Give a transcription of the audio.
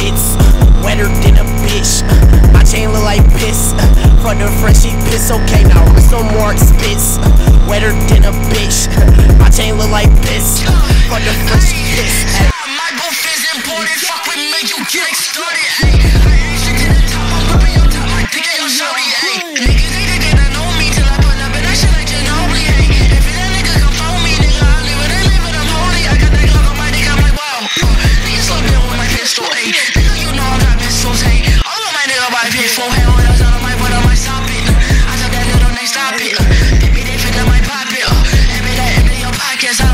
hits, wetter than a bitch. My chain look like piss. For the fresh, she piss. Okay, now wrist on more spits. Wetter than a bitch. My chain look like piss. For the fresh, she piss. My buff is important. Fuck with me, you get started. Shit to the top, I'm gripping your top. My dick ain't your shorty. Niggas they didn't know me till I put up in that shit like Ginobili. If that nigga come phone me, nigga, I live it, I'm holy. I got that Glock on my dick, I'm like wow. Niggas slow down with my pistol, ayy. Nigga, you know I got pistols, ayy. All of my nigga buy pistol, hey, when I was out of my butt, I might stop it. I told that little nigga stop it. They finna my pop it. Every day, your podcast.